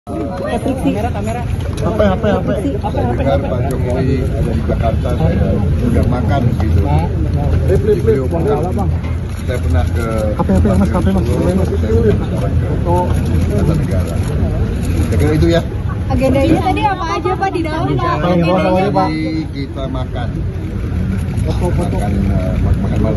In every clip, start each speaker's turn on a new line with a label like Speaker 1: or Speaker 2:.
Speaker 1: Kamera.
Speaker 2: HP. Dengar Pak Jokowi ada di Jakarta, saya udah makan gitu. Di video saya pernah ke Solo, saya pernah sekarang ke Kartanegara. Saya kira itu ya.
Speaker 3: Agendanya tadi apa aja Pak di dalam Pak?
Speaker 2: Jadi kita makan malam.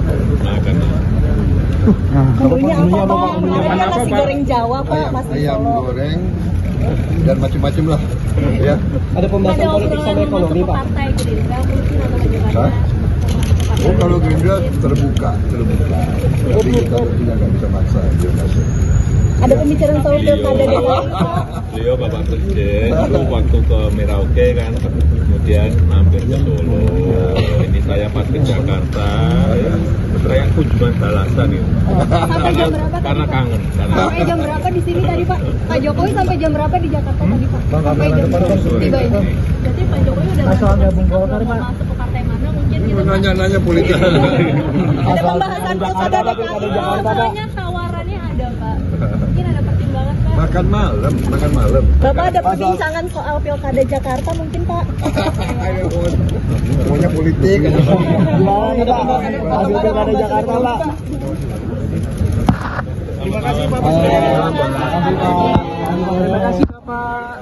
Speaker 3: Menunya apa Pak? Ada nasi goreng Jawa Pak,
Speaker 2: Ayam goreng dan macam-macam lah. Ya.
Speaker 1: Ada pembahasan politik sama ekonomi Pak.
Speaker 3: Partai Gerindra mungkin atau bagaimana?
Speaker 2: Oh, kalau Gerindra terbuka. Tapi kita tidak bisa maksa.
Speaker 3: Ada pembicaraan soal pilkada di
Speaker 4: Beliau Bapak Presiden itu waktu ke Merauke kan, kemudian mampir ke Solo. Ini saya pas ke Jakarta, saya kunjungan balasan itu.
Speaker 3: Sampai jam berapa?
Speaker 4: Karena kangen.
Speaker 3: Sampai jam berapa di sini tadi Pak? Pak Jokowi sampai jam berapa di Jakarta tadi Pak? Sampai jam berapa tiba ini? Berarti Pak Jokowi udah gabung Golkar Pak? Masuk ke partai mana mungkin gitu?
Speaker 2: Nanya politik.
Speaker 3: Ada pembahasan pilkada di Jakarta. Soalnya tawarannya ada Pak. Mungkin ada pertimbangan Pak.
Speaker 2: Makan malam.
Speaker 3: Bapak ada perbincangan soal pilkada Jakarta mungkin Pak?
Speaker 2: Semuanya politik.
Speaker 1: Gimana Pak? Hasil pilkada Jakarta Pak. Terima kasih Pak. Terima kasih Pak.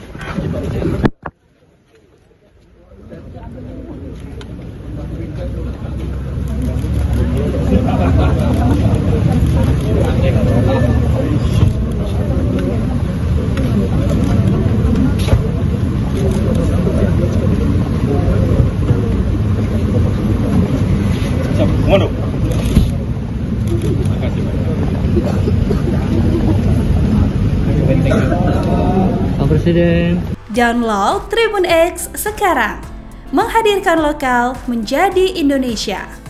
Speaker 4: Waduh. Terima kasih
Speaker 1: Pak Presiden.
Speaker 5: Download Tribun X sekarang. Menghadirkan lokal menjadi Indonesia.